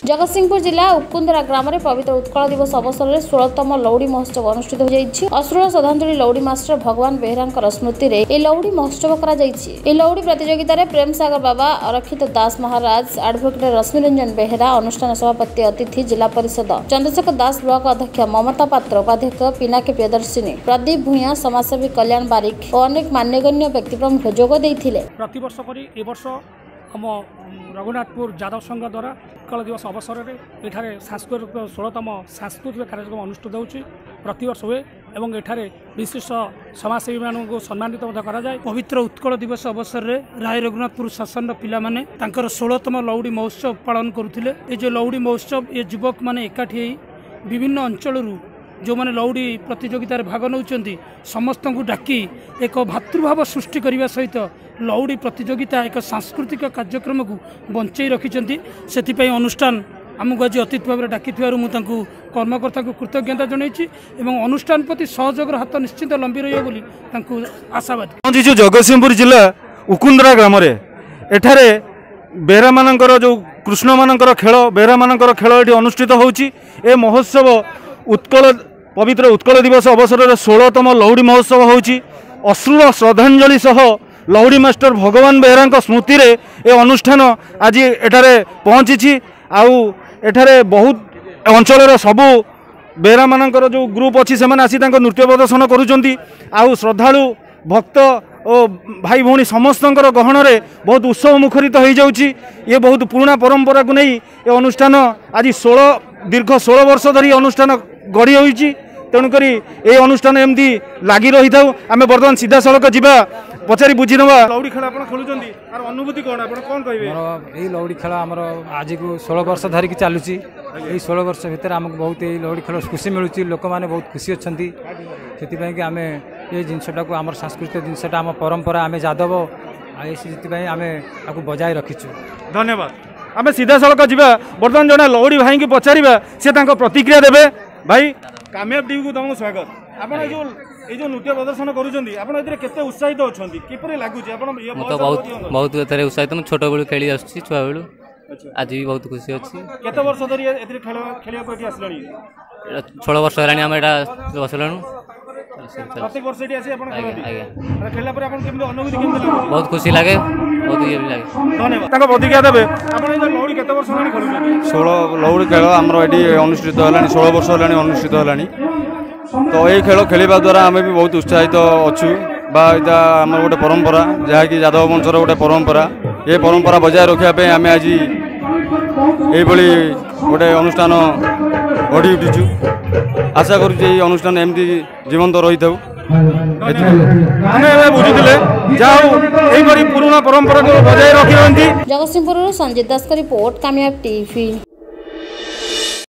जगतसिंहपुर जिला उकुंदरा ग्राम में पवित्र उत्कल दिवस अवसर में 16तम लौड़ी महोत्सव अनुष्ठित हो अश्रुल श्रद्धांजलि लौड़ी मास्टर भगवान बेहरा स्मृति में लौड़ी महोत्सव कर लौड़ी प्रतियोगिता प्रेम सागर बाबा अरक्षित दास महाराज एडवोकेट रश्मि रंजन बेहरा अनुष्ठान सभापति अतिथि जिला परिषद चंद्रशेखर दास ब्लॉक अध्यक्ष ममता पात्र उपाध्यक्ष पिनाकी प्रियदर्शिनी प्रदीप भूया समाजसेवी कल्याण बारिक और अनेक मान्यगण्य व्यक्ति प्रमुख जोग देइथिले। प्रतिवर्ष परि ए वर्ष आम रघुनाथपुर यादव संघ द्वारा उत्कल दिवस अवसर में एठारे सांस्कृतिक 16तम सांस्कृतिक कार्यक्रम अनुष्ठित होउछि प्रतिवर्ष हुए एवं एठारे विशिष्ट समाजसेवी मानक सम्मानित कराए। पवित्र उत्कल दिवस अवसर में राय रघुनाथपुर शासन पिला माने तांकर 16तम लौड़ी महोत्सव पालन करुथिले। ए जो लौड़ी महोत्सव ये युवक माने एकाठी विभिन्न अंचल जो मैंने लौड़ी प्रतियोगितार भाग नौकरी समस्त को डाकी एक भातृभाव सृष्टि करने सहित लौड़ी प्रतियोगिता एक सांस्कृतिक कार्यक्रम को बंचाई रखिंट से अनुष्ठान आमको आज अतिथि भाव में डाकी कर्मकर्ता को कृतज्ञता जनई अनुष्ठान प्रति सहयोग हाथ निश्चित लंबी रही आशावादी। जगतसिंहपुर जिला उकुंदरा ग्राम एठारे बेहरा मानकर जो कृष्ण मानकर खेल बेहरा मानकर खेल ये अनुष्ठित होउछि। ए महोत्सव उत्कल पवित्र उत्कल दिवस अवसर में 16तम लौड़ी महोत्सव होउछि। अश्रुल श्रद्धांजलि सह लौड़ी मास्टर भगवान बेहरा स्मृति रे ए अनुष्ठान आज एठारे पहुँची। आउ एठारे बहुत अंचल सबू बेहरा मानकर जो ग्रुप अच्छी से आसी नृत्य प्रदर्शन करुँच। आउ श्रद्धालु भक्त और भाई भौणी समस्त गहन में बहुत उत्सव मुखरित हो जाऊँगी। ये बहुत पुराना परंपरा को नहीं ये अनुष्ठान आज दीर्घ 16 वर्ष धरी अनुष्ठान गढ़ी होती। तेणुक ये अनुष्ठान एमती लगी रही था। आम बर्तमान सीधा सड़क जावा पचारि बुझी ना लौड़ी खेल आप खेलुंट अनुभूति कौन आप कौन कहे? ये लौड़ी खेल आम आज को 16 वर्ष धरिकी चलुची। ये 16 वर्ष भितर आमको बहुत ये लौड़ी खेल खुशी मिलूँ। लोक मैंने बहुत खुशी अच्छा से आम ये जिनटा को आम सांस्कृतिक जिनटा आम परंपरा आम यादव से आम आपको बजाय रखीचु। धन्यवाद। आम सीधा सड़क जावा बर्तमान जड़े लौड़ी भाई की पचारा सी प्रतिक्रिया देवे। भाई कामयाब टीवी को तुमको स्वागत। आप जो नृत्य प्रदर्शन करुँचे उत्साहित अच्छा किपर लगुच? बहुत उत्साहित मुझे छोट बेलू खेली आसुच्छी छुआ बेलू आज भी बहुत खुशी अच्छी। केते वर्ष धरी खेल आसलानी? 16 वर्ष है आम एटा बसलाणु प्रत्येक वर्ष ये आसी खेलला पर आपन केमि अनुभूति केमि लागो? बहुत खुशी लगे बहुत ये भी लगे। धन्यवाद। ताको प्रतिक्रिया देबे। आपन ए लौड़ी केते वर्ष धरि खेलुछन? 16 लौड़ी खेल हमरो एडी अनुष्ठित हलानी 16 वर्ष हलानी अनुष्ठित हलानी। तो ये खेल खेलिबा द्वारा आमे भी बहुत उत्साहित अछु। बा इटा हमर गोटे परंपरा जहा कि यादव वंशर गोटे परंपरा ये परंपरा बजाय रखिया पे आमे आज ए बळी गोटे अनुष्ठान गढ़ी उठीचु। आशा करुँ ये अनुष्ठान एमती जीवंत रही था। बुझुले पुराना परंपरा को बजाय रखी। जगतसिंहपुर संजीत दास का रिपोर्ट कामयाब टीवी।